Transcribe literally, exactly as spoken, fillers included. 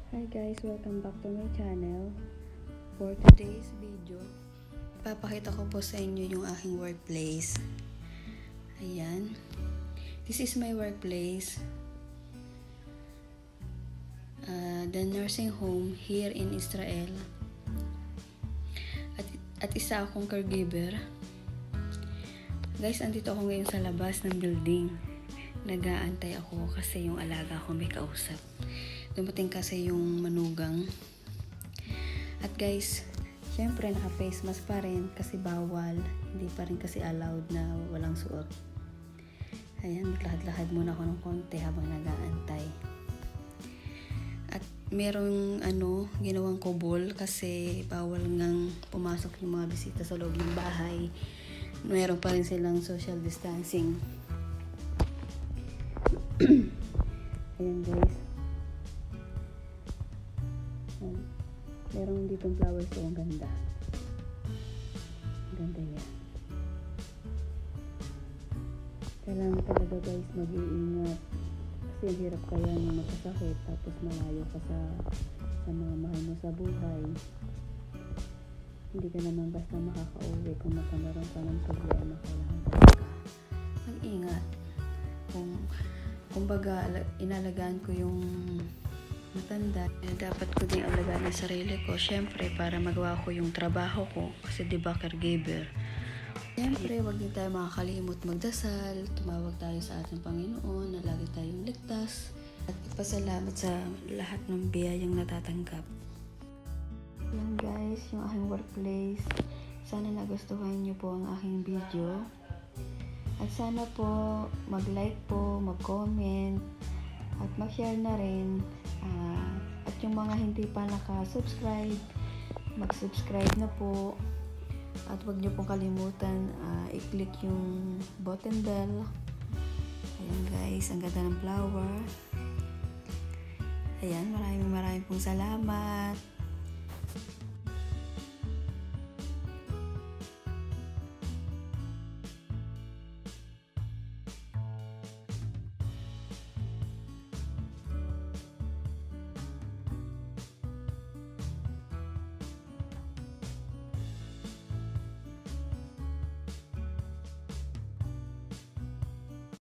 Hi guys, welcome back to my channel. For today's video, ipapakita ko po sa inyo yung aking workplace. Ayan. This is my workplace. Uh, the nursing home here in Israel. At, at isa akong caregiver. Guys, andito ako ngayon sa labas ng building. Nag-aantay ako kasi yung alaga ko may kausap. Dumating kasi yung manugang. At guys, syempre naka-face mask pa rin kasi bawal. Hindi pa rin kasi allowed na walang suot. Ayan, maglahad-lahad muna ako ng konti habang nag-aantay. At merong ano, ginawang kubol kasi bawal ngang pumasok yung mga bisita sa loob ng bahay. Meron pa rin silang social distancing. Ayan guys. Ayan. Meron ditong flowers so ang ganda. Ang ganda yan. Kailangan talaga guys mag-iingat. Kasi ang hirap kaya nung magkasakit tapos malayo ka sa, sa mga mahal mo sa buhay. Hindi ka naman basta makaka-uwi kung magkamaroon ka ng problema. Kailangan talaga mag-ingat. Kung kumbaga inalagaan ko yung matanda, eh, dapat ko din alagaan ang sarili ko syempre para magawa ko yung trabaho ko kasi diba caregiver. Syempre wag din tayo makakalimot magdasal, tumawag tayo sa ating Panginoon na lagi tayong ligtas at ipasalamat sa lahat ng biyayang natatanggap. Yan guys, yung aking workplace. Sana nagustuhan niyo po ang aking video. At sana po mag-like po, mag-comment, at mag-share na rin. Uh, at yung mga hindi pa naka-subscribe, mag-subscribe na po. At huwag niyo pong kalimutan, uh, i-click yung button bell. Ayan guys, ang ganda ng flower. Ayan, maraming maraming pong salamat.